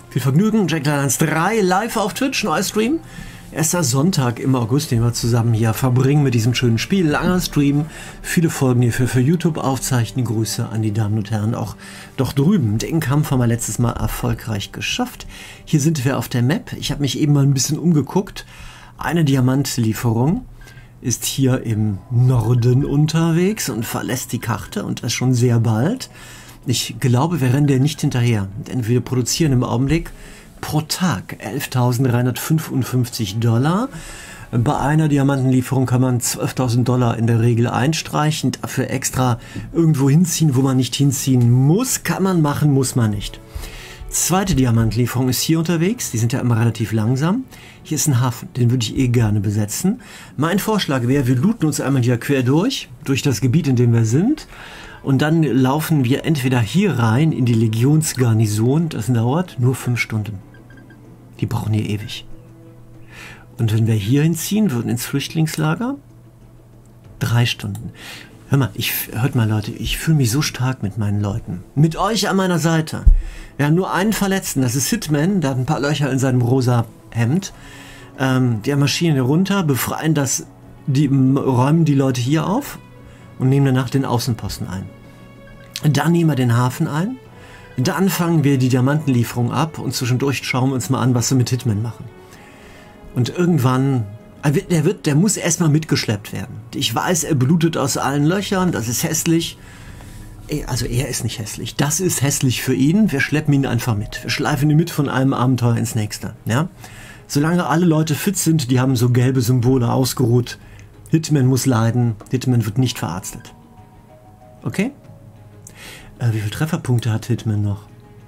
Viel Vergnügen, Jack Lines 3 live auf Twitch, neuer Stream. Erster Sonntag im August, den wir zusammen hier verbringen mit diesem schönen Spiel. Langer Stream, viele Folgen hierfür für YouTube aufzeichnen. Grüße an die Damen und Herren auch doch drüben. Den Kampf haben wir letztes Mal erfolgreich geschafft. Hier sind wir auf der Map. Ich habe mich eben mal ein bisschen umgeguckt. Eine Diamantlieferung ist hier im Norden unterwegs und verlässt die Karte und das schon sehr bald. Ich glaube, wir rennen der nicht hinterher, denn wir produzieren im Augenblick pro Tag 11.355 $. Bei einer Diamantenlieferung kann man 12.000 $ in der Regel einstreichen, dafür extra irgendwo hinziehen, wo man nicht hinziehen muss. Kann man machen, muss man nicht. Zweite Diamantlieferung ist hier unterwegs, die sind ja immer relativ langsam. Hier ist ein Hafen, den würde ich eh gerne besetzen. Mein Vorschlag wäre, wir looten uns einmal hier quer durch das Gebiet, in dem wir sind. Und dann laufen wir entweder hier rein in die Legionsgarnison, das dauert nur 5 Stunden. Die brauchen hier ewig. Und wenn wir hier hinziehen würden ins Flüchtlingslager, 3 Stunden. Hört mal Leute, ich fühle mich so stark mit meinen Leuten. Mit euch an meiner Seite. Wir haben nur einen Verletzten, das ist Hitman, der hat ein paar Löcher in seinem rosa Hemd. Die marschieren hier runter, befreien räumen die Leute hier auf und nehmen danach den Außenposten ein. Dann nehmen wir den Hafen ein. Dann fangen wir die Diamantenlieferung ab und zwischendurch schauen wir uns mal an, was wir mit Hitman machen. Und irgendwann, der muss erstmal mitgeschleppt werden. Ich weiß, er blutet aus allen Löchern, das ist hässlich. Also er ist nicht hässlich, das ist hässlich für ihn. Wir schleppen ihn einfach mit. Wir schleifen ihn mit von einem Abenteuer ins nächste. Ja? Solange alle Leute fit sind, die haben so gelbe Symbole ausgeruht. Hitman muss leiden, Hitman wird nicht verarztet. Okay? Wie viele Trefferpunkte hat Hitman noch?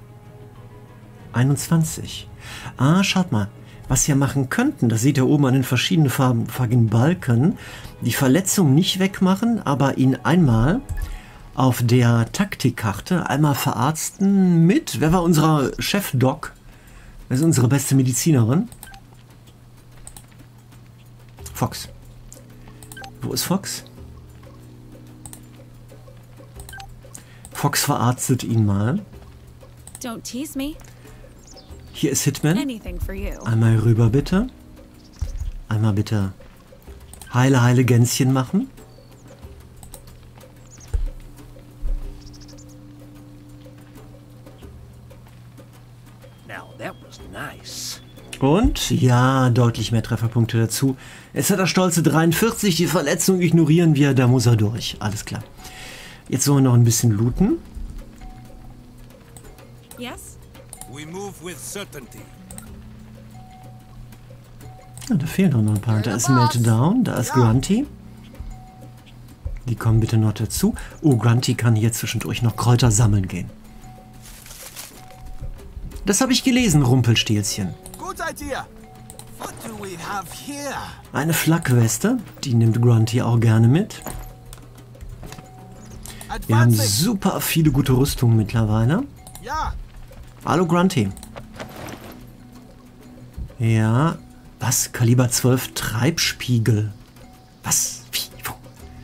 21. Ah, schaut mal. Was wir machen könnten, das seht ihr oben an den verschiedenen farbigen Balken, die Verletzung nicht wegmachen, aber ihn einmal auf der Taktikkarte einmal verarzten mit, wer war unser Chef-Doc? Das ist unsere beste Medizinerin. Fox. Wo ist Fox? Fox verarztet ihn mal. Don't tease me. Hier ist Hitman. Anything for you. Einmal rüber bitte. Einmal bitte heile Gänschen machen. Now that was nice. Und ja, deutlich mehr Trefferpunkte dazu. Jetzt hat er stolze 43, die Verletzung ignorieren wir, da muss er durch. Alles klar. Jetzt sollen wir noch ein bisschen looten. Yes? We move with certainty. Ja, da fehlen noch ein paar. Da ist Meltdown, da ist Grunty. Die kommen bitte noch dazu. Oh, Grunty kann hier zwischendurch noch Kräuter sammeln gehen. Das habe ich gelesen, Rumpelstilzchen. Good idea. What do we have here? Eine Flakweste, die nimmt Grunty auch gerne mit. Wir haben super viele gute Rüstungen mittlerweile. Ja. Hallo Grunty. Ja. Was? Kaliber 12 Treibspiegel. Was? Wie? Wo?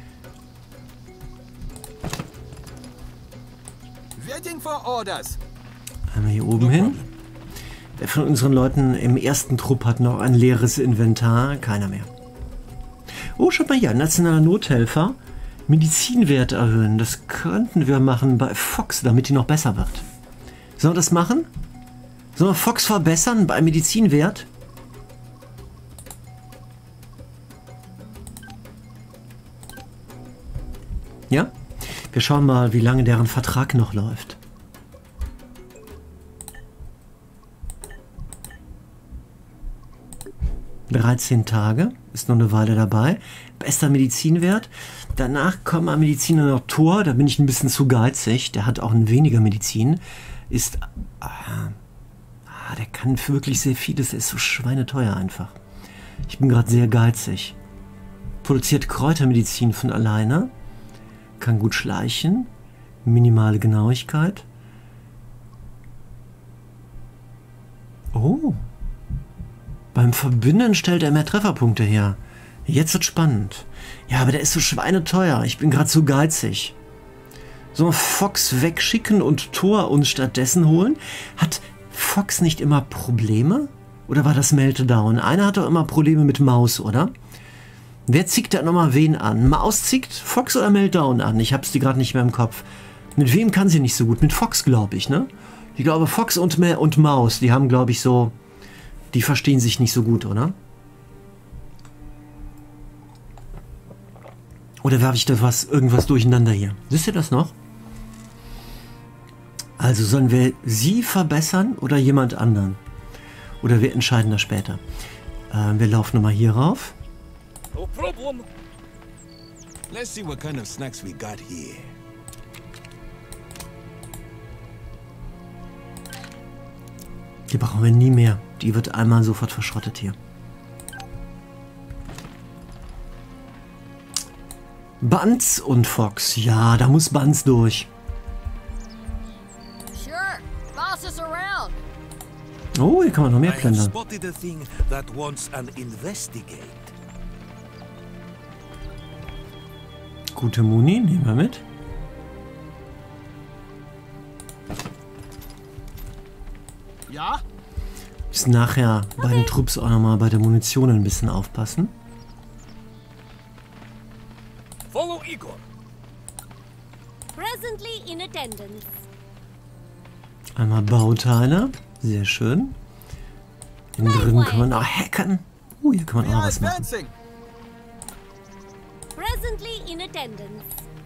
Waiting for orders. Einmal hier oben hin. Wer von unseren Leuten im ersten Trupp hat noch ein leeres Inventar? Keiner mehr. Oh, schaut mal hier. Nationaler Nothelfer. Medizinwert erhöhen. Das könnten wir machen bei Fox, damit die noch besser wird. Sollen wir das machen? Sollen wir Fox verbessern bei Medizinwert? Ja? Wir schauen mal, wie lange deren Vertrag noch läuft. (13 Tage, ist noch eine Weile dabei. Bester Medizinwert. Danach kommen am Mediziner noch Thor, da bin ich ein bisschen zu geizig. Der hat auch weniger Medizin. Der kann wirklich sehr vieles, der ist so schweineteuer einfach. Ich bin gerade sehr geizig. Produziert Kräutermedizin von alleine. Kann gut schleichen. Minimale Genauigkeit. Oh. Beim Verbinden stellt er mehr Trefferpunkte her. Jetzt wird spannend. Ja, aber der ist so schweineteuer. Ich bin gerade so geizig. So, Fox wegschicken und Thor uns stattdessen holen. Hat Fox nicht immer Probleme? Oder war das Meltdown? Einer hat doch immer Probleme mit Maus, oder? Wer zickt da nochmal wen an? Maus zickt Fox oder Meltdown an? Ich hab's die gerade nicht mehr im Kopf. Mit wem kann sie nicht so gut? Mit Fox, glaube ich, ne? Ich glaube, Fox und Maus, die haben, glaube ich, so... Die verstehen sich nicht so gut, oder? Oder werfe ich da irgendwas durcheinander hier? Wisst ihr das noch? Also sollen wir sie verbessern oder jemand anderen? Oder wir entscheiden das später. Wir laufen nochmal hier rauf. No problem. Let's see what kind of snacks we got here. Die brauchen wir nie mehr. Die wird einmal sofort verschrottet hier. Buns und Fox. Ja, da muss Buns durch. Sure, boss is around. Oh, hier kann man noch mehr I have plündern. spotted a thing that wants an investigate. Gute Muni, nehmen wir mit. Ja? Müssen nachher bei den Trupps auch nochmal bei der Munition ein bisschen aufpassen. Follow Igor. Presently in attendance. Einmal Bauteile. Sehr schön. Innen drin kann man auch hacken. Hier kann man We auch are was machen. advancing. Presently in attendance.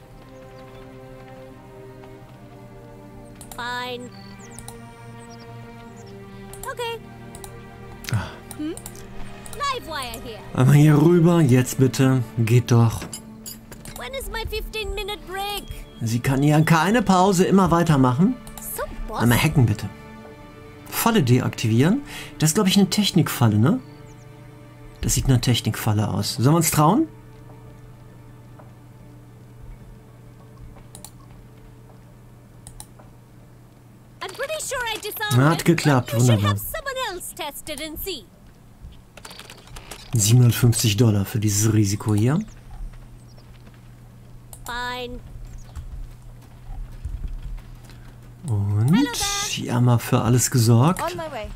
Fine. Okay. Livewire here. Einmal hier rüber. Jetzt bitte. Geht doch. When is my 15-minute break? Sie kann ja keine Pause immer weitermachen. So, boss. Einmal hacken bitte. Falle deaktivieren. Das ist, glaube ich, eine Technikfalle, ne? Das sieht nach Technikfalle aus. Sollen wir uns trauen? I'm pretty sure I disarmed Hat it, geklappt, but you should wunderbar. have someone else test it and see. $750 für dieses Risiko hier. Fine. Und hier haben wir für alles gesorgt. On my way.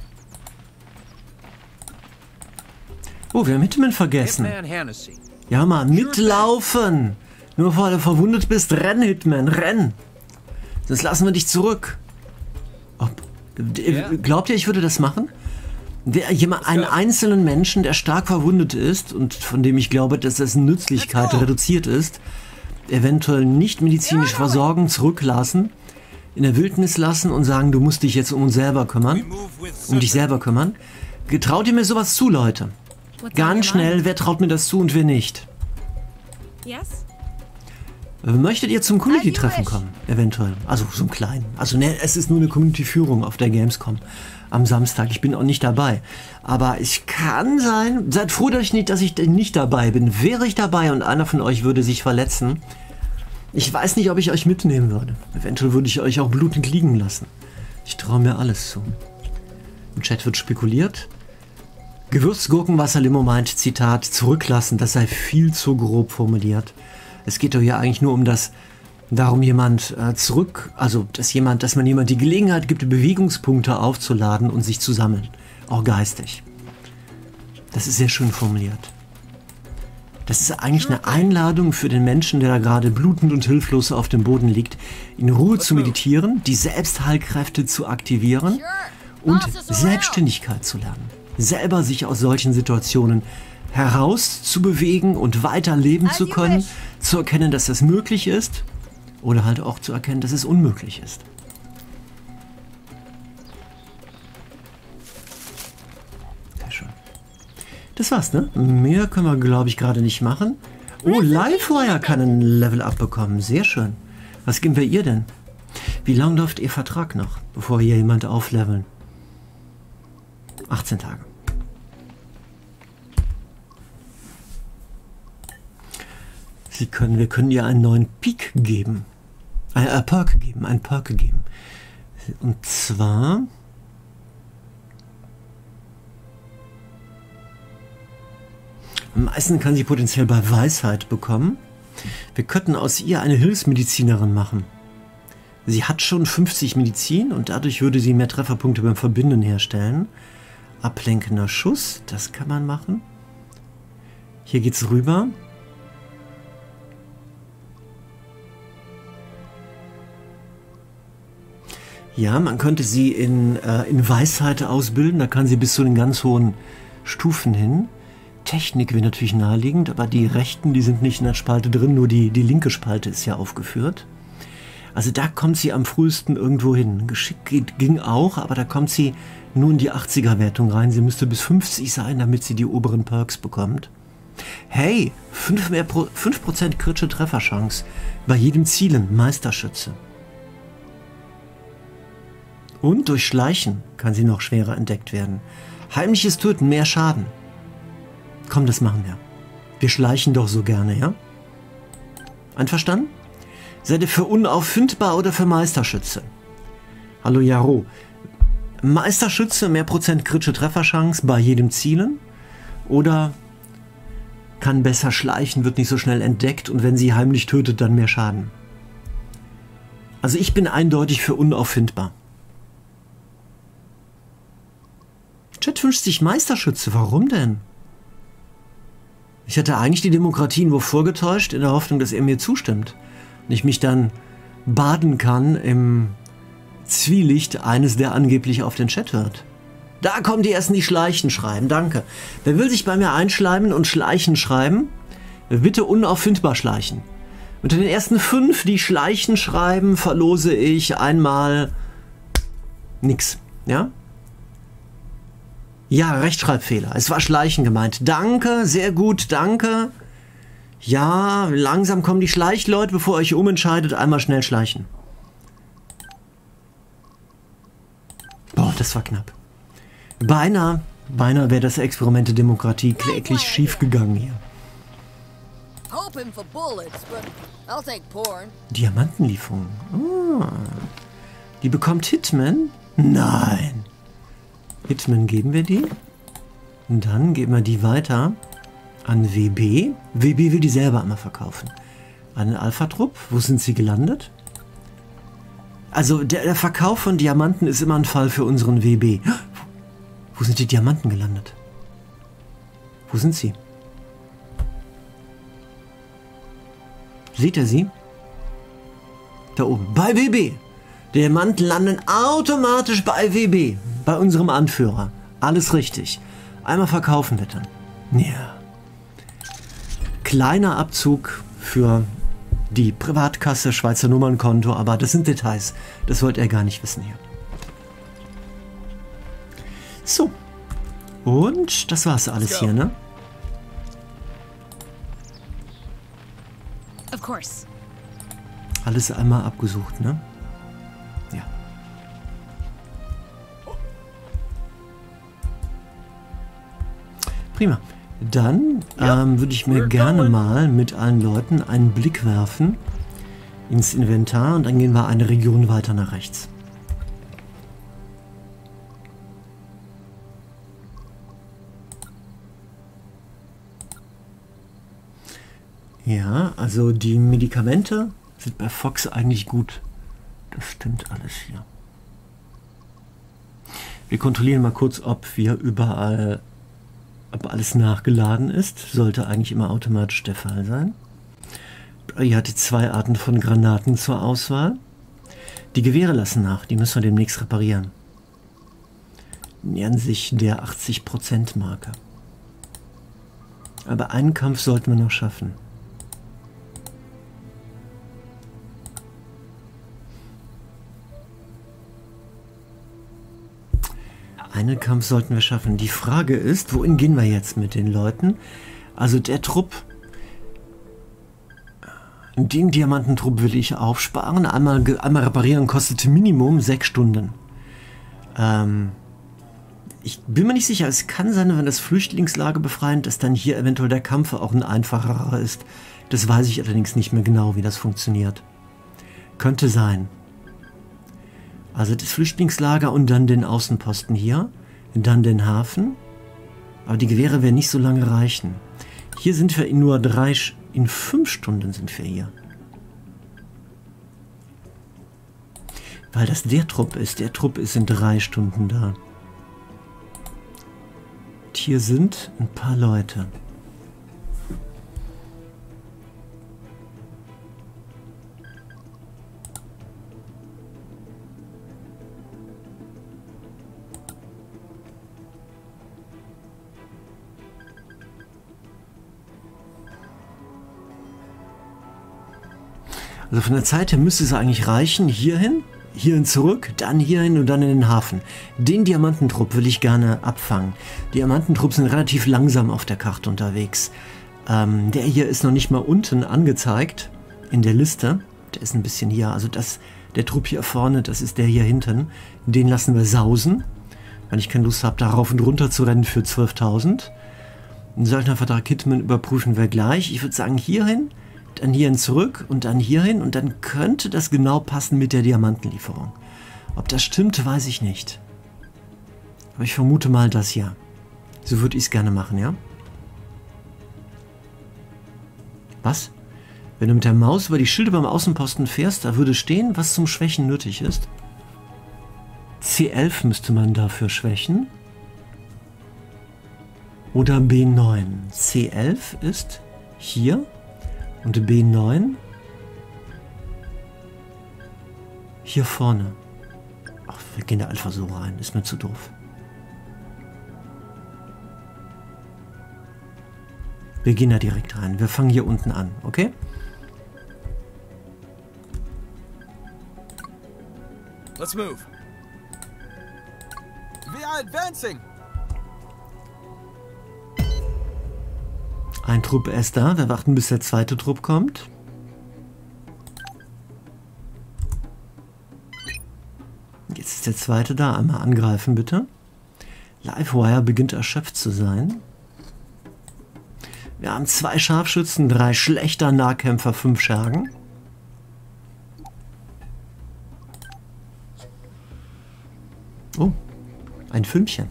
Oh, wir haben Hitman vergessen. Hitman Hennessy. Ja, mal mitlaufen. Nur bevor du verwundet bist, renn, Hitman, renn. Sonst lassen wir dich zurück. Glaubt ihr, ich würde das machen? Einen einzelnen Menschen, der stark verwundet ist und von dem ich glaube, dass dessen Nützlichkeit reduziert ist, eventuell nicht medizinisch versorgen, zurücklassen, in der Wildnis lassen und sagen, du musst dich jetzt um uns selber kümmern, um dich selber kümmern. Traut ihr mir sowas zu, Leute? What's on your Ganz mind? schnell, wer traut mir das zu und wer nicht? Yes? Möchtet ihr zum Community-Treffen kommen? Eventuell. Also so ein kleinen. Also ne, es ist nur eine Community-Führung auf der Gamescom am Samstag. Ich bin auch nicht dabei. Aber es kann sein, seid froh, dass ich nicht dabei bin. Wäre ich dabei und einer von euch würde sich verletzen, ich weiß nicht, ob ich euch mitnehmen würde. Eventuell würde ich euch auch blutend liegen lassen. Ich traue mir alles zu. Im Chat wird spekuliert. Gewürzgurkenwasser-Limo meint, Zitat, zurücklassen, das sei viel zu grob formuliert. Es geht doch hier eigentlich nur um darum jemand dass man jemand die Gelegenheit gibt, Bewegungspunkte aufzuladen und sich zu sammeln. Auch geistig. Das ist sehr schön formuliert. Das ist eigentlich eine Einladung für den Menschen, der da gerade blutend und hilflos auf dem Boden liegt, in Ruhe zu meditieren, die Selbstheilkräfte zu aktivieren und Selbstständigkeit zu lernen. Selber sich aus solchen Situationen herauszubewegen und weiterleben zu können, zu erkennen, dass das möglich ist oder halt auch zu erkennen, dass es unmöglich ist. Sehr schön. Das war's, ne? Mehr können wir, glaube ich, gerade nicht machen. Oh, Livewire kann ein Level-Up bekommen. Sehr schön. Was geben wir ihr denn? Wie lange läuft ihr Vertrag noch, bevor hier jemand aufleveln? 18 Tage. Wir können ihr einen neuen Peak geben. Perk geben. Und zwar... Am meisten kann sie potenziell bei Weisheit bekommen. Wir könnten aus ihr eine Hilfsmedizinerin machen. Sie hat schon 50 Medizin und dadurch würde sie mehr Trefferpunkte beim Verbinden herstellen. Ablenkender Schuss, das kann man machen. Hier geht's rüber. Ja, man könnte sie in Weisheit ausbilden, da kann sie bis zu den ganz hohen Stufen hin. Technik wäre natürlich naheliegend, aber die rechten, die sind nicht in der Spalte drin, nur die linke Spalte ist ja aufgeführt. Also da kommt sie am frühesten irgendwo hin. Geschick ging auch, aber da kommt sie nur in die 80er-Wertung rein. Sie müsste bis 50 sein, damit sie die oberen Perks bekommt. Hey, 5% kritische Trefferchance. Bei jedem Zielen, Meisterschütze. Und durch Schleichen kann sie noch schwerer entdeckt werden. Heimliches Töten, mehr Schaden. Komm, das machen wir. Wir schleichen doch so gerne, ja? Einverstanden? Seid ihr für unauffindbar oder für Meisterschütze? Hallo Jaro. Meisterschütze, mehr Prozent kritische Trefferchance bei jedem Zielen? Oder kann besser schleichen, wird nicht so schnell entdeckt und wenn sie heimlich tötet, dann mehr Schaden? Also ich bin eindeutig für unauffindbar. Chat wünscht sich Meisterschütze. Warum denn? Ich hatte eigentlich die Demokratie nur vorgetäuscht, in der Hoffnung, dass er mir zustimmt. Und ich mich dann baden kann im Zwielicht eines, der angeblich auf den Chat hört. Da kommen die ersten, die Schleichen schreiben. Danke. Wer will sich bei mir einschleimen und Schleichen schreiben? Bitte unauffindbar schleichen. Unter den ersten 5, die Schleichen schreiben, verlose ich einmal nix. Ja? Ja, Rechtschreibfehler. Es war Schleichen gemeint. Danke, sehr gut, danke. Ja, langsam kommen die Schleichleute, bevor ihr euch umentscheidet, einmal schnell schleichen. Boah, das war knapp. Beinahe wäre das Experiment der Demokratie kläglich schief gegangen hier. Diamantenlieferung. Ah, die bekommt Hitman? Nein. Hitman geben wir die. Und dann geben wir die weiter an WB. WB will die selber einmal verkaufen. An den Alpha-Trupp. Wo sind sie gelandet? Also der Verkauf von Diamanten ist immer ein Fall für unseren WB. Wo sind die Diamanten gelandet? Wo sind sie? Seht ihr sie? Da oben. Bei WB. Diamanten landen automatisch bei WB. Bei unserem Anführer. Alles richtig. Einmal verkaufen wir dann. Ja. Kleiner Abzug für die Privatkasse, Schweizer Nummernkonto, aber das sind Details. Das wollt ihr gar nicht wissen hier. So. Und das war's alles hier, ne? Of course. Alles einmal abgesucht, ne? Ja. Prima. Dann würde ich mir gerne mal mit allen Leuten einen Blick werfen ins Inventar und dann gehen wir eine Region weiter nach rechts. Ja, also die Medikamente sind bei Fox eigentlich gut. Das stimmt alles hier. Wir kontrollieren mal kurz, ob alles nachgeladen ist. Sollte eigentlich immer automatisch der Fall sein. Ihr hattet 2 Arten von Granaten zur Auswahl. Die Gewehre lassen nach, die müssen wir demnächst reparieren. Nähern sich der 80% Marke. Aber einen Kampf sollten wir noch schaffen. Einen Kampf sollten wir schaffen. Die Frage ist, wohin gehen wir jetzt mit den Leuten? Also der Trupp, den Diamantentrupp will ich aufsparen. Einmal reparieren kostet Minimum 6 Stunden. Ich bin mir nicht sicher, es kann sein, wenn das Flüchtlingslager befreien, dass dann hier eventuell der Kampf auch ein einfacherer ist. Das weiß ich allerdings nicht mehr genau, wie das funktioniert. Könnte sein. Also das Flüchtlingslager und dann den Außenposten hier, dann den Hafen. Aber die Gewehre werden nicht so lange reichen. Hier sind wir in 5 Stunden sind wir hier. Weil das der Trupp ist. Der Trupp ist in 3 Stunden da. Und hier sind ein paar Leute. Also von der Zeit her müsste es eigentlich reichen. Hierhin zurück, dann hierhin und dann in den Hafen. Den Diamantentrupp will ich gerne abfangen. Diamantentrupps sind relativ langsam auf der Karte unterwegs. Der hier ist noch nicht mal unten angezeigt in der Liste. Der ist ein bisschen hier. Also der Trupp hier vorne, das ist der hier hinten. Den lassen wir sausen, weil ich keine Lust habe, da rauf und runter zu rennen für 12.000. Den Söldnervertrag Kidman überprüfen wir gleich. Ich würde sagen hierhin. Dann hierhin zurück und dann hierhin und dann könnte das genau passen mit der Diamantenlieferung. Ob das stimmt, weiß ich nicht. Aber ich vermute mal das ja. So würde ich es gerne machen, ja? Was? Wenn du mit der Maus über die Schilde beim Außenposten fährst, da würde stehen, was zum Schwächen nötig ist. C11 müsste man dafür schwächen. Oder B9. C11 ist hier. Und B9 hier vorne. Ach, wir gehen da einfach so rein. Ist mir zu doof. Wir gehen da direkt rein. Wir fangen hier unten an, okay? Let's move. We are advancing. Ein Trupp ist da. Wir warten, bis der zweite Trupp kommt. Jetzt ist der zweite da. Einmal angreifen, bitte. Livewire beginnt erschöpft zu sein. Wir haben 2 Scharfschützen, 3 schlechter Nahkämpfer, 5 Schergen. Oh, ein Fünkchen.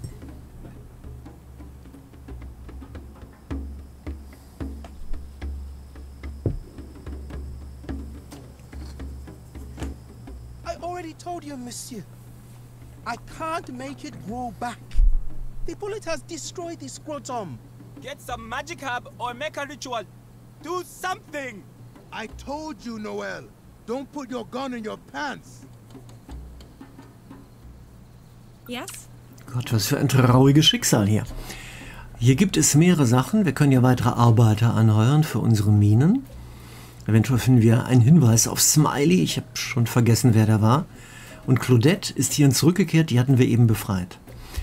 Told you, monsieur. I can't make it grow back. The bullet has destroyed the scrotum. Get some magic herb or make a ritual. Do something! I told you, Noel. Don't put your gun in your pants. Yes? Gott, was für ein trauriges Schicksal hier. Hier gibt es mehrere Sachen. Wir können ja weitere Arbeiter anheuern für unsere Minen. Eventuell finden wir einen Hinweis auf Smiley. Ich habe schon vergessen, wer der war. Und Claudette ist hierhin zurückgekehrt. Die hatten wir eben befreit.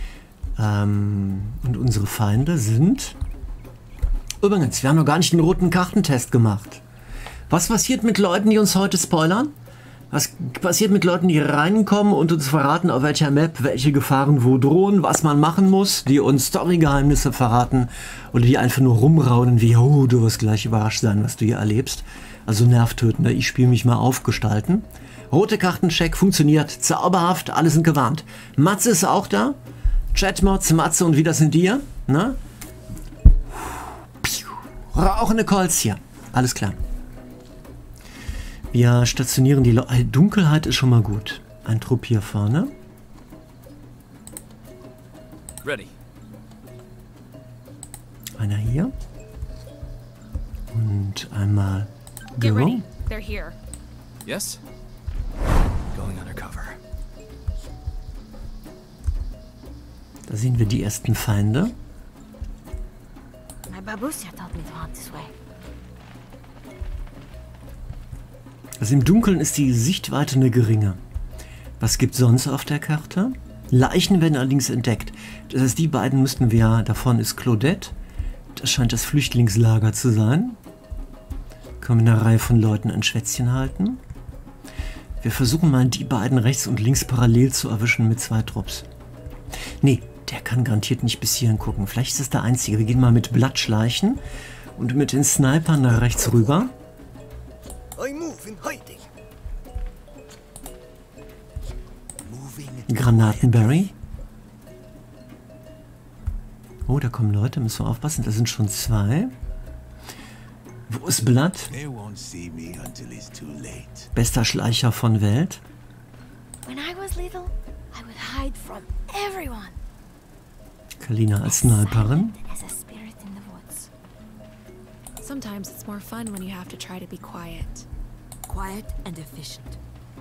Und unsere Feinde sind... Übrigens, wir haben noch gar nicht den roten Kartentest gemacht. Was passiert mit Leuten, die uns heute spoilern? Was passiert mit Leuten, die reinkommen und uns verraten, auf welcher Map welche Gefahren wo drohen, was man machen muss, die uns Storygeheimnisse verraten oder die einfach nur rumraunen wie, oh, du wirst gleich überrascht sein, was du hier erlebst. Also nervtötender, ich spiele mich mal auf gestalten. Rote Kartencheck funktioniert, zauberhaft, alle sind gewarnt. Matze ist auch da. Chatmods, Matze und wie das sind die hier? Na? Rauchende Colts hier. Alles klar. Wir stationieren die Dunkelheit ist schon mal gut. Ein Trupp hier vorne. Ready. Einer hier. Und einmal Get Go. ready. They're here. Yes? Going undercover. Da sehen wir die ersten Feinde. My babusia told me to hunt this way. Also im Dunkeln ist die Sichtweite eine geringe. Was gibt sonst auf der Karte? Leichen werden allerdings entdeckt. Das heißt, die beiden müssten wir... Davon ist Claudette. Das scheint das Flüchtlingslager zu sein. Können wir eine Reihe von Leuten ein Schwätzchen halten. Wir versuchen mal, die beiden rechts und links parallel zu erwischen mit 2 Trupps. Nee, der kann garantiert nicht bis hierhin gucken. Vielleicht ist das der Einzige. Wir gehen mal mit Blattschleichen und mit den Snipern nach rechts rüber. Granatenberry. Oh, da kommen Leute, müssen wir aufpassen. Da sind schon 2. Wo ist Blatt? Bester Schleicher von Welt. When I was little, I would hide from everyone. Kalina als Sniperin. As a spirit in the woods. Sometimes it's more fun when you have to try to be quiet. Quiet and efficient.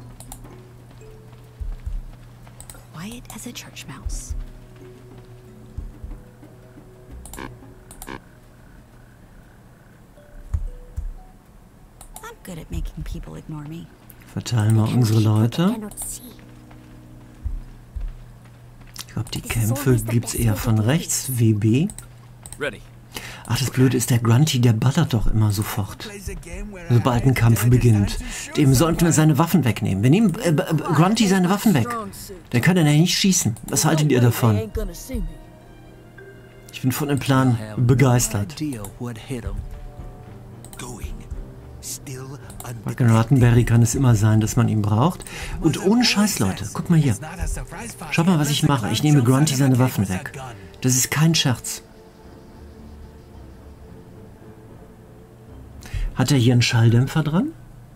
Quiet as a church mouse. I'm good at making people ignore me. Verteilen wir unsere Leute. Cannot see. Ich glaube, die Kämpfe gibt's eher von rechts. WB. Ready. Ach, das Blöde ist, der Grunty, der ballert doch immer sofort. Sobald ein Kampf beginnt. Dem sollten wir seine Waffen wegnehmen. Wir nehmen Grunty seine Waffen weg. Der kann ja nicht schießen. Was haltet ihr davon? Ich bin von dem Plan begeistert. Bei Rattenberry kann es immer sein, dass man ihn braucht. Und ohne Scheiß, Leute. Guck mal hier. Schaut mal, was ich mache. Ich nehme Grunty seine Waffen weg. Das ist kein Scherz. Hat er hier einen Schalldämpfer dran?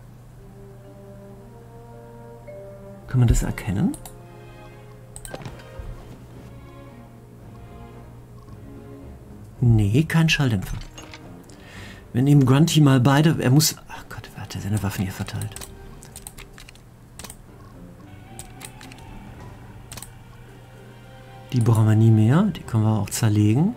Kann man das erkennen? Nee, kein Schalldämpfer. Wir nehmen Grunty mal beide. Er muss... Ach Gott, wer hat er seine Waffen hier verteilt? Die brauchen wir nie mehr. Die können wir auch zerlegen.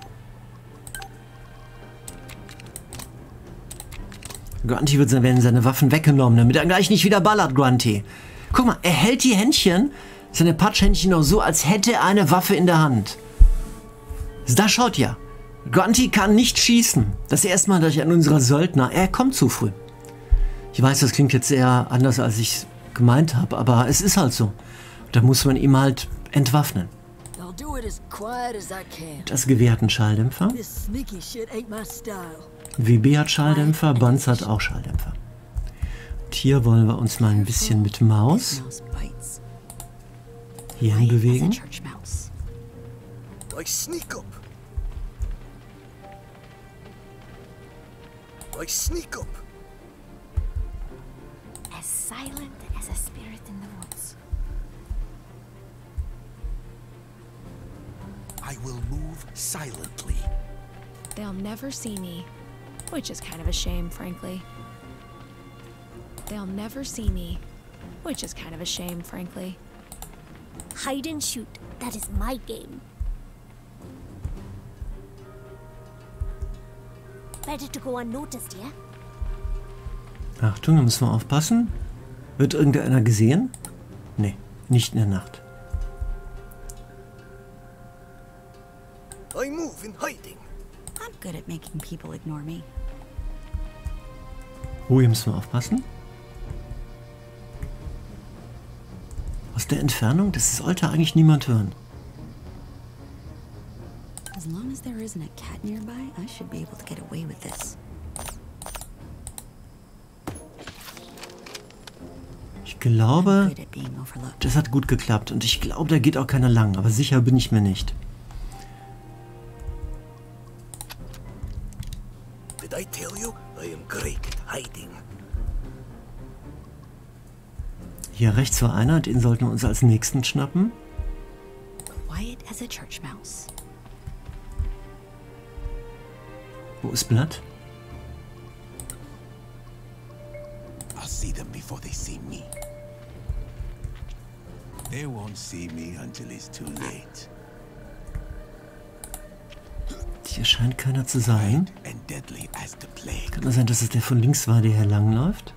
Grunty werden seine Waffen weggenommen, damit er gleich nicht wieder ballert, Grunty. Guck mal, er hält die Händchen, seine Patschhändchen noch so, als hätte er eine Waffe in der Hand. Da schaut ja. Grunty kann nicht schießen. Das erste Mal, dass ich an unserer Söldner... Er kommt zu früh. Ich weiß, das klingt jetzt eher anders, als ich es gemeint habe, aber es ist halt so. Da muss man ihm halt entwaffnen. Das Gewehr hat einen Schalldämpfer. WB hat Schalldämpfer, Banz hat auch Schalldämpfer. Und hier wollen wir uns mal ein bisschen mit Maus hierhin bewegen. As silent as a spirit in the woods. I will move silently. They'll never see me, which is kind of a shame, frankly. They'll never see me, which is kind of a shame, frankly. Hide and shoot. That is my game. Better to go unnoticed, yeah? Achtung, da müssen wir aufpassen. Wird irgendeiner gesehen? Nee, nicht in der Nacht. I move in hiding. I'm good at making people ignore me. Oh, hier müssen wir aufpassen. Aus der Entfernung, das sollte eigentlich niemand hören. As long as there isn't a cat nearby, I should be able to get away with this. Ich glaube, das hat gut geklappt. Und ich glaube, da geht auch keiner lang. Aber sicher bin ich mir nicht. Did I tell you I am great at hiding? Hier rechts war einer, den sollten wir uns als nächsten schnappen. Quiet as a church mouse. Wo ist Blatt? I'll see them before they see me. They won't see me until it's too late. Hier scheint keiner zu sein. And deadly as the plague. Kann nur sein, dass es der von links war, der hier langläuft.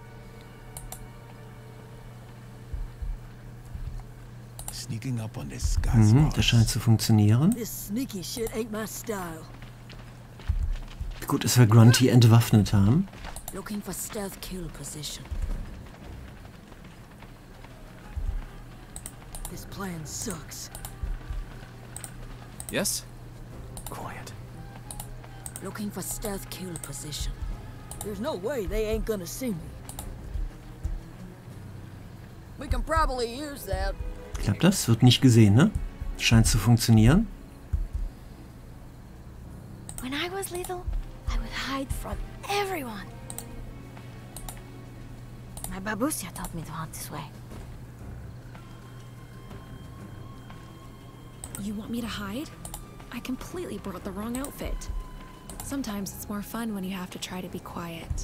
Sneaking up on this guy's Das scheint zu funktionieren. This sneaky shit ain't my style. Gut, dass wir Grunty entwaffnet haben. Looking for stealth kill position. This plan sucks. Yes? Quiet. Looking for stealth kill position. There's no way they ain't gonna see me. We can probably use that. Klappt das? Wird nicht gesehen, ne? Scheint zu funktionieren. When I was little, I would hide from everyone. My babusia taught me to hunt this way. You want me to hide? I completely brought the wrong outfit. Sometimes it's more fun when you have to try to be quiet.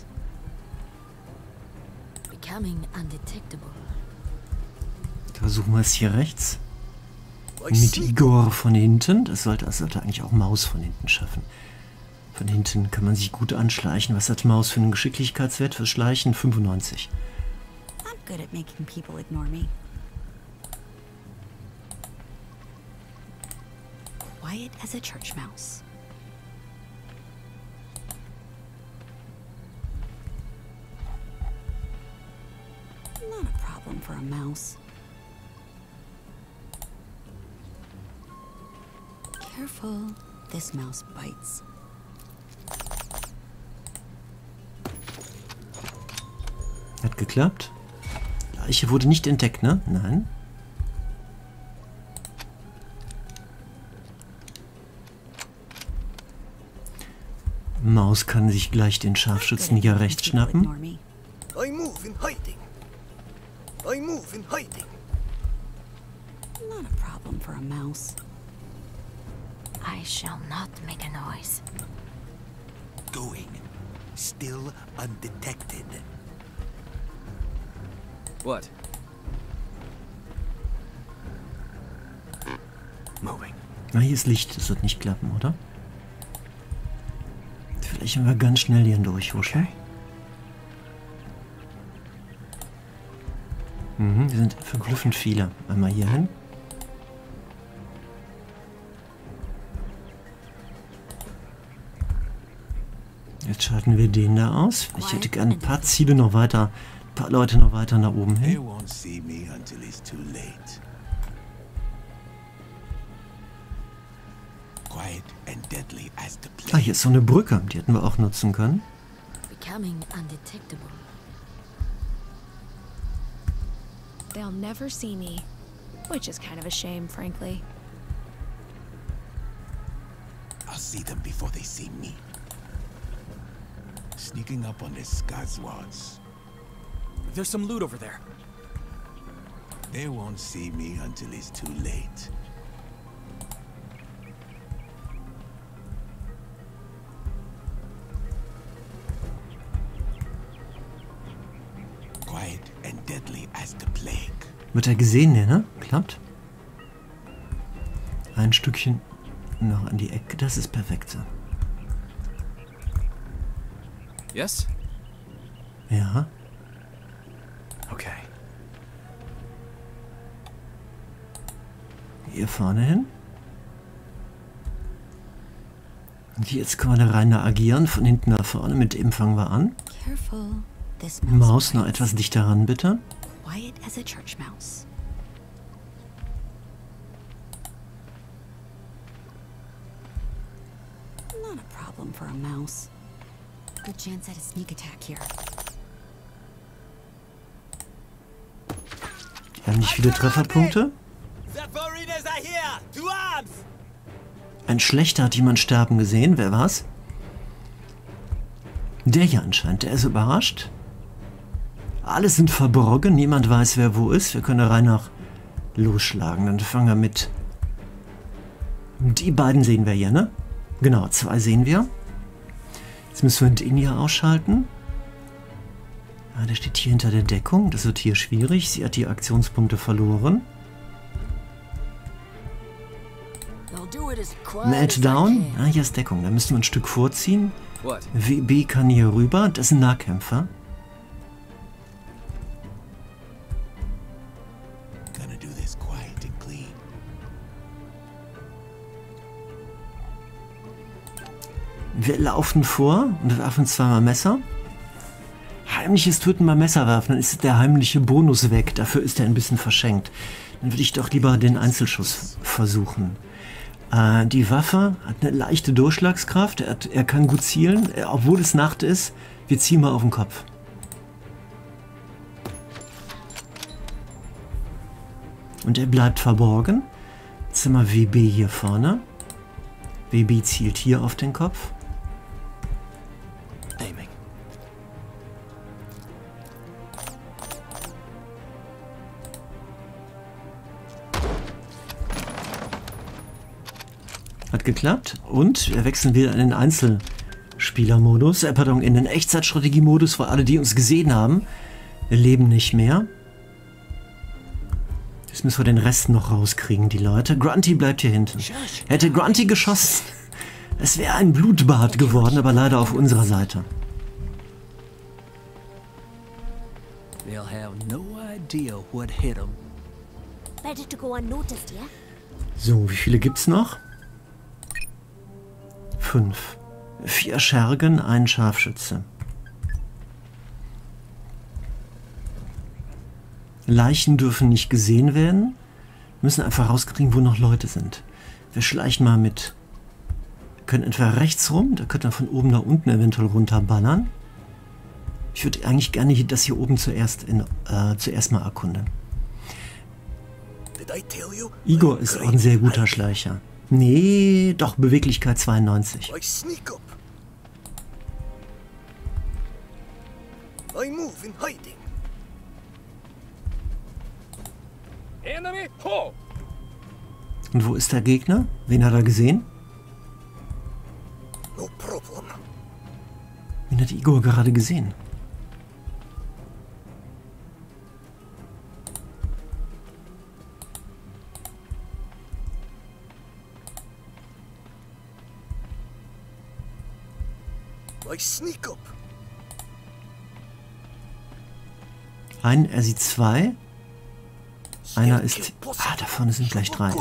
Becoming undetectable. Versuchen wir es hier rechts. Mit Igor von hinten. Das sollte eigentlich auch Maus von hinten schaffen. Von hinten kann man sich gut anschleichen. Was hat Maus für einen Geschicklichkeitswert fürs Schleichen? 95. I'm good at making people ignore me. Quiet as a church mouse. Not a problem for a mouse. Careful, this mouse bites. Hat geklappt. Leiche wurde nicht entdeckt, ne? Nein. Maus kann sich gleich den Scharfschützen hier rechts schnappen. I move in hiding. I move in hiding. Not a problem for a mouse. I shall not make a noise. Going. Still undetected. What? Moving. Na, hier ist Licht. Das wird nicht klappen, oder? Vielleicht können wir ganz schnell hier durchhuschen. Wir sind verblüffend viele. Einmal hier hin. Jetzt schalten wir den da aus. Ich hätte gerne ein paar Ziele noch weiter, ein paar Leute noch weiter nach oben They hin. won't see me until it's too late. Quiet and deadly as the Ah, plague. hier ist so eine Brücke. Die hätten wir auch nutzen können. Becoming undetectable. They'll never see me, which is kind of a shame, frankly. I'll see them before they see me. Sneaking up on the Skazwads. There's some loot over there. They won't see me until it's too late. Quiet and deadly as the plague. Wird er gesehen, ne? Klappt. Ein Stückchen noch an die Ecke. Das ist perfekt so. Yes? Ja. Okay. Hier vorne hin. Und jetzt können wir da rein agieren. Von hinten nach vorne. Mit dem fangen wir an. Careful, this Maus noch bites. etwas dichter ran, bitte. Quiet as a church mouse. Not a problem for a mouse. Good chance at a sneak attack here. Wir haben nicht viele Trefferpunkte. The foreigners are here! To arms! Ein Schlechter hat jemand sterben gesehen. Wer war's? Der hier anscheinend. Der ist überrascht. Alle sind verborgen. Niemand weiß, wer wo ist. Wir können da rein nach losschlagen. Dann fangen wir mit... Die beiden sehen wir hier, ne? Genau, 2 sehen wir. Jetzt müssen wir den hier ausschalten. Ah, der steht hier hinter der Deckung. Das wird hier schwierig. Sie hat die Aktionspunkte verloren. I'll do it as quiet Melt as I down. can. Ah, hier ist Deckung. Da müssen wir ein Stück vorziehen. What? WB kann hier rüber. Das ist ein Nahkämpfer. Gonna do this quiet and clean. Wir laufen vor und werfen zweimal Messer. Heimliches Töten beim Messer werfen, dann ist der heimliche Bonus weg. Dafür ist er ein bisschen verschenkt. Dann würde ich doch lieber den Einzelschuss versuchen. Die Waffe hat eine leichte Durchschlagskraft. Er kann gut zielen, obwohl es Nacht ist. Wir ziehen mal auf den Kopf. Und er bleibt verborgen. Jetzt haben wir WB hier vorne. WB zielt hier auf den Kopf. Aiming. Hat geklappt. Und wir wechseln wieder in den Einzelspielermodus. Pardon, in den Echtzeitstrategie-Modus, weil alle, die uns gesehen haben, leben nicht mehr. Jetzt müssen wir den Rest noch rauskriegen, die Leute. Grunty bleibt hier hinten. Hätte Grunty geschossen, es wäre ein Blutbad geworden, aber leider auf unserer Seite. They'll have no idea what hit them. Better to go unnoticed, yeah? So, wie viele gibt's noch? 5. 4 Schergen, ein Scharfschütze. Leichen dürfen nicht gesehen werden. Wir müssen einfach rauskriegen, wo noch Leute sind. Wir schleichen mal mit. Wir können entweder rechts rum, da könnte man von oben nach unten eventuell runterballern. Ich würde eigentlich gerne das hier oben zuerst mal erkunden. Igor ist auch ein sehr guter Schleicher. Nee, doch, Beweglichkeit 92. I sneak up. I move in hiding. Enemy, ho! Und wo ist der Gegner? Wen hat er gesehen? No problem. Wen hat Igor gerade gesehen? I sneak up. Er sieht 2. Einer ist... Ah, da vorne sind gleich 3.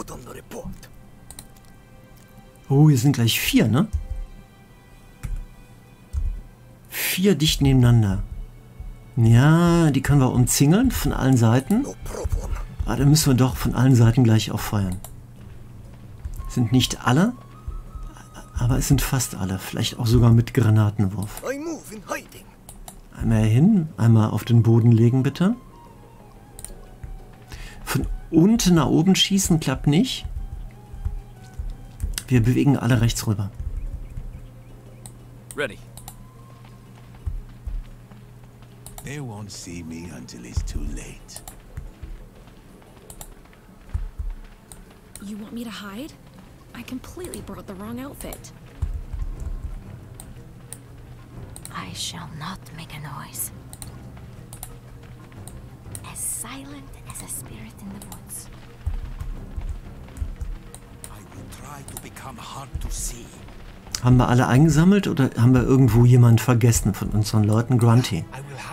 Oh, hier sind gleich 4, ne? 4 dicht nebeneinander. Ja, die können wir umzingeln von allen Seiten. Ah, dann müssen wir doch von allen Seiten gleich auch feuern. Sind nicht alle, aber es sind fast alle. Vielleicht auch sogar mit Granatenwurf. Einmal hin, einmal auf den Boden legen, bitte. Von unten nach oben schießen klappt nicht. Wir bewegen alle rechts rüber. Ready. They won't see me until it's too late. You want me to hide? I completely brought the wrong outfit. I shall not make a noise. As silent as a spirit in the woods. I will try to become hard to see. Haben wir alle eingesammelt oder haben wir irgendwo jemanden vergessen von unseren Leuten? Grunty.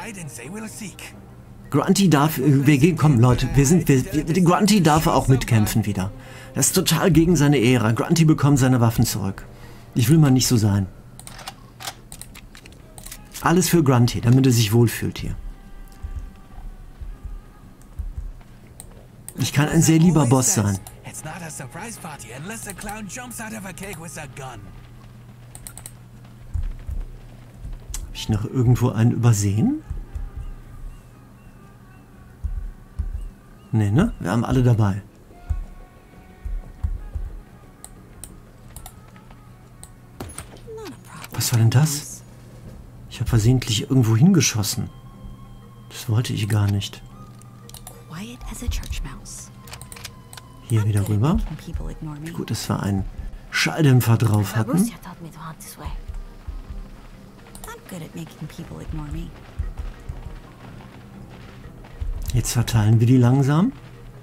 Grunty darf... komm Leute, Grunty darf auch mitkämpfen wieder. Das ist total gegen seine Ehre. Grunty bekommt seine Waffen zurück. Ich will mal nicht so sein. Alles für Grunty, damit er sich wohlfühlt hier. Ich kann ein sehr lieber Boss sein. Hab ich noch irgendwo einen übersehen? Nee, ne? Wir haben alle dabei. Was war denn das? Ich habe versehentlich irgendwo hingeschossen. Das wollte ich gar nicht. Hier wieder rüber. Wie gut, dass wir einen Schalldämpfer drauf hatten. Jetzt verteilen wir die langsam.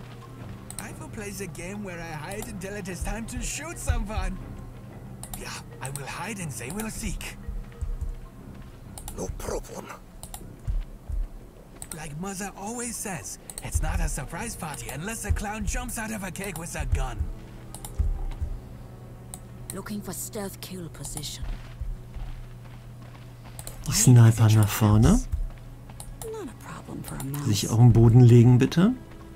I will hide and they will seek. No problem. Like Mother always says, it's not a surprise party unless the clown jumps out of a cake with a gun. Looking for stealth kill position. Die Sniper nach vorne. Sich auf den Boden legen, bitte.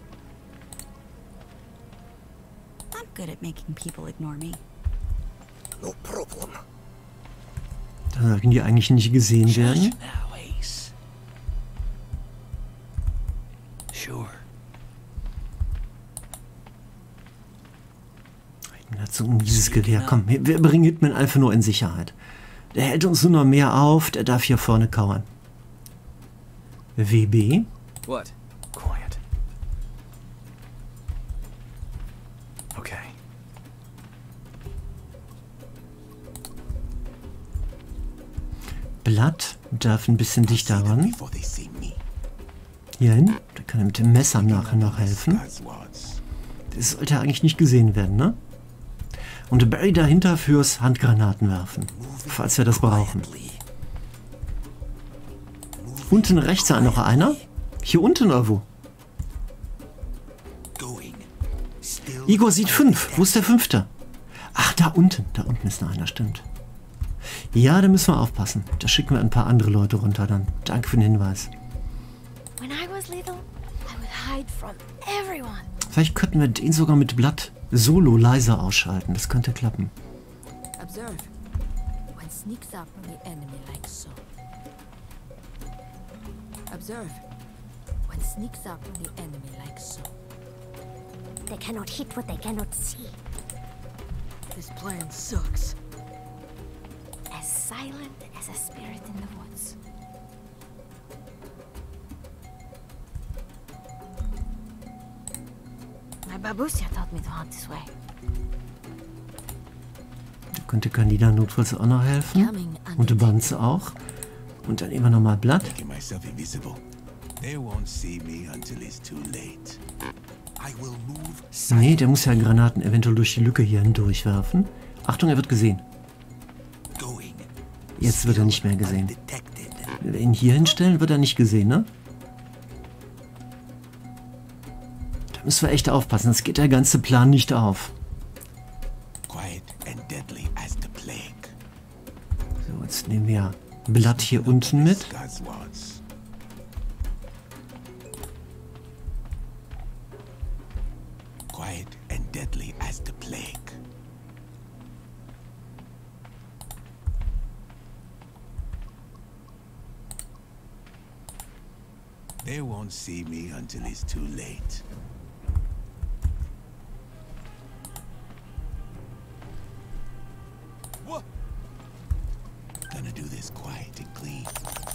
I'm good at making people ignore me. No problem. Da sollten die eigentlich nicht gesehen werden. Sure. Dazu um dieses Gewehr. Komm, wir bringen Hitman einfach nur in Sicherheit. Der hält uns nur noch mehr auf, der darf hier vorne kauern. WB. What? Quiet. Okay. Blatt darf ein bisschen dichter ran. Hierhin. Da kann er mit dem Messer nachher noch helfen. Das sollte eigentlich nicht gesehen werden, ne? Und Barry dahinter fürs Handgranaten werfen. Falls wir das brauchen. Unten rechts noch einer. Hier unten oder wo? Igor sieht 5. Wo ist der 5.? Ach, da unten. Da unten ist noch einer, stimmt. Ja, da müssen wir aufpassen. Da schicken wir ein paar andere Leute runter dann. Danke für den Hinweis. Vielleicht könnten wir den sogar mit Blatt solo leiser ausschalten. Das könnte klappen. Observe. One sneaks up on the enemy like so. Observe. One sneaks up on the enemy like so. They cannot hit what they cannot see. This plan sucks. As silent as a spirit in the woods. My babusia taught me to hunt this way. Da könnte Candida notfalls auch noch helfen. Und Banz auch. Und dann immer noch mal Blatt. Nee, der muss ja Granaten eventuell durch die Lücke hier hindurch werfen. Achtung, er wird gesehen. Jetzt wird er nicht mehr gesehen. Wenn wir ihn hier hinstellen, wird er nicht gesehen, ne? Da müssen wir echt aufpassen, sonst geht der ganze Plan nicht auf. So, jetzt nehmen wir Blatt hier unten mit. They won't see me until it's too late. What? Gonna do this quiet and clean.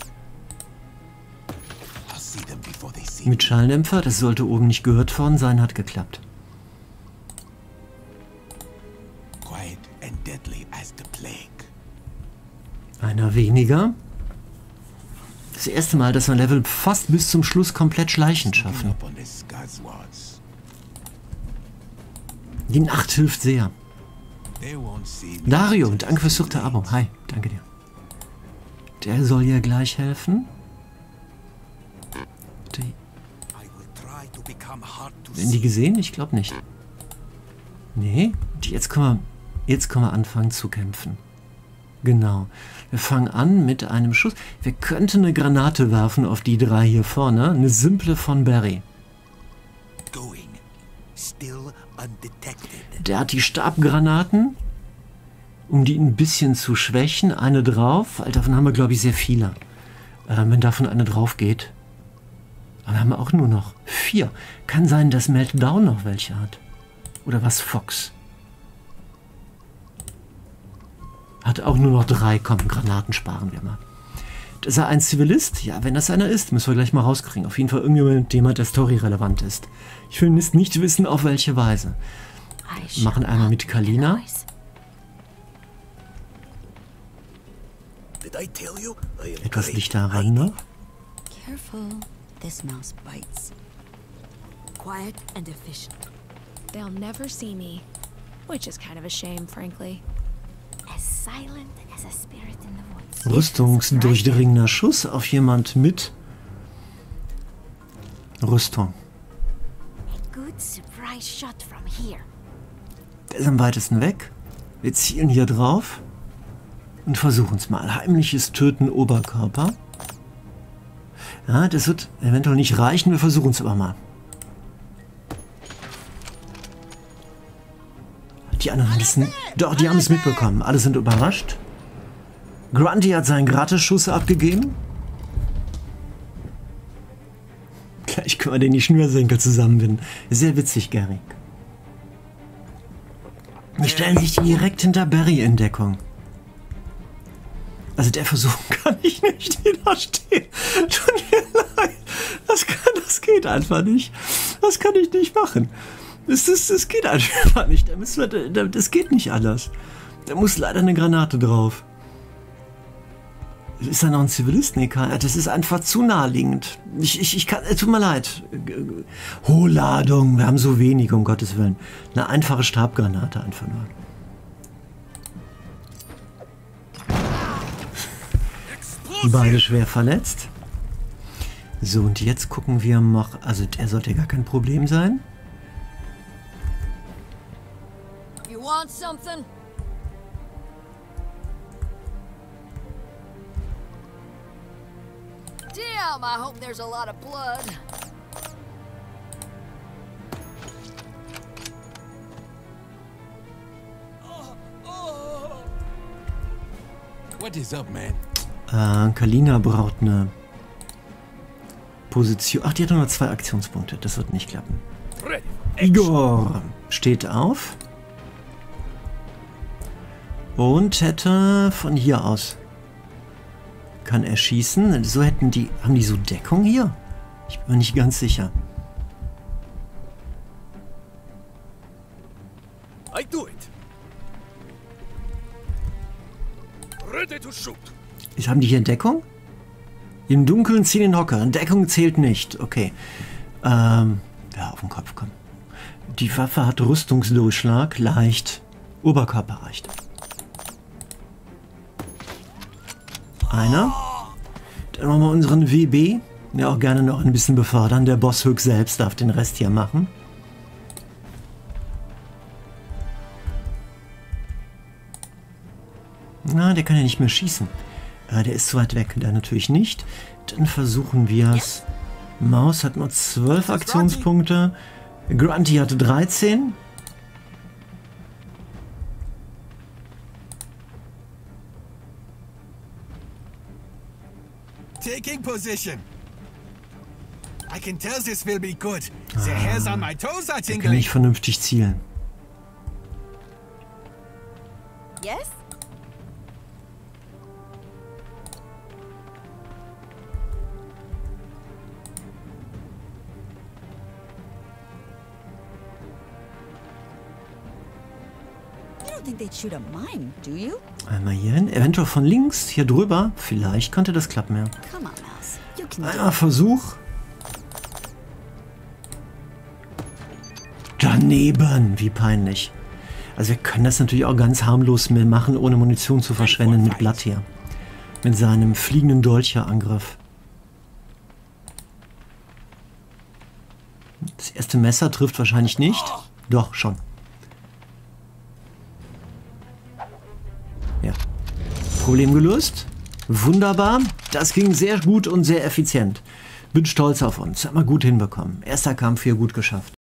I'll see them before they see me. Mit Schalldämpfer, das sollte oben nicht gehört worden sein, hat geklappt. Quiet and deadly as the plague. Einer weniger. Das erste Mal, dass wir ein Level fast bis zum Schluss komplett schleichend schaffen. Die Nacht hilft sehr. Dario, danke fürs 4. Abo. Hi, danke dir. Der soll ja gleich helfen. Werden die gesehen? Ich glaube nicht. Nee, jetzt können wir anfangen zu kämpfen. Genau. Wir fangen an mit einem Schuss. Wir könnten eine Granate werfen auf die 3 hier vorne. Eine simple von Barry. Der hat die Stabgranaten, um die ein bisschen zu schwächen. Eine drauf, weil davon haben wir, glaube ich, sehr viele. Wenn davon eine drauf geht. Aber wir haben auch nur noch 4. Kann sein, dass Meltdown noch welche hat. Oder was Fox? Hat auch nur noch 3. Komm, Granaten sparen wir mal. Ist er ein Zivilist? Ja, wenn das einer ist, müssen wir gleich mal rauskriegen. Auf jeden Fall irgendjemand, der Story relevant ist. Ich will nicht wissen, auf welche Weise. Wir machen einmal mit Kalina. Etwas dichter ran, ne? Careful, this mouse bites. Quiet and efficient. They'll never see me, which is kind of a shame, frankly. As silent as a spirit in the woods. Rüstungsdurchdringender Schuss auf jemand mit Rüstung. A good surprise shot from here. Der ist am weitesten weg. Wir zielen hier drauf und versuchen es mal. Heimliches Töten Oberkörper. Ja, das wird eventuell nicht reichen. Wir versuchen es aber mal. Die anderen wissen... Doch, die haben es mitbekommen. Alle sind überrascht. Grundy hat seinen Gratisschuss abgegeben. Gleich können wir den die Schnürsenkel zusammenbinden. Sehr witzig, Gary. Die stellen sich direkt hinter Barry in Deckung. Also der Versuch kann ich nicht widerstehen. Tut mir leid. Das geht einfach nicht. Das kann ich nicht machen. Das geht einfach nicht. Das geht nicht anders. Da muss leider eine Granate drauf. Ist da noch ein Zivilist? Nee, das ist einfach zu naheliegend. Ich kann, tut mir leid. Hohe Ladung, wir haben so wenig, um Gottes Willen. Eine einfache Stabgranate einfach nur. Beide schwer verletzt. So, und jetzt gucken wir noch. Also, der sollte gar kein Problem sein. You want something? Damn, I hope there's a lot of blood. What is up, man? Kalina braucht eine Position. Ach, die hat nur 2 Aktionspunkte. Das wird nicht klappen. Igor steht auf. Und hätte von hier aus. Kann er schießen. So hätten die. Haben die so Deckung hier? Ich bin mir nicht ganz sicher. I do it. Ready to shoot. Haben die hier Deckung? Im Dunkeln ziehen den Hocker. Deckung zählt nicht. Okay. Ja, auf den Kopf kommen. Die Waffe hat Rüstungsdurchschlag. Leicht. Oberkörper reicht. Einer. Dann machen wir unseren WB. Ja, auch gerne noch ein bisschen befördern. Der Boss Höck selbst darf den Rest hier machen. Na, der kann ja nicht mehr schießen. Der ist zu weit weg. Der natürlich nicht. Dann versuchen wir es. Maus hat nur 12 Aktionspunkte. Grunty hatte 13. Taking position. I can tell this will be good. The hairs on my toes are Der kann tingling. nicht vernünftig zielen. Yes? You don't think they'd shoot a mine, do you? Einmal hier hin. Eventuell von links. Hier drüber. Vielleicht könnte das klappen, ja. Come on, Mouse. You can do Einmal it. Versuch. Daneben. Wie peinlich. Also wir können das natürlich auch ganz harmlos machen, ohne Munition zu verschwenden mit Blatt hier. Mit seinem fliegenden Dolcher-Angriff. Das erste Messer trifft wahrscheinlich nicht. Doch, schon. Ja. Problem gelöst. Wunderbar. Das ging sehr gut und sehr effizient. Bin stolz auf uns. Haben wir gut hinbekommen. Erster Kampf hier gut geschafft.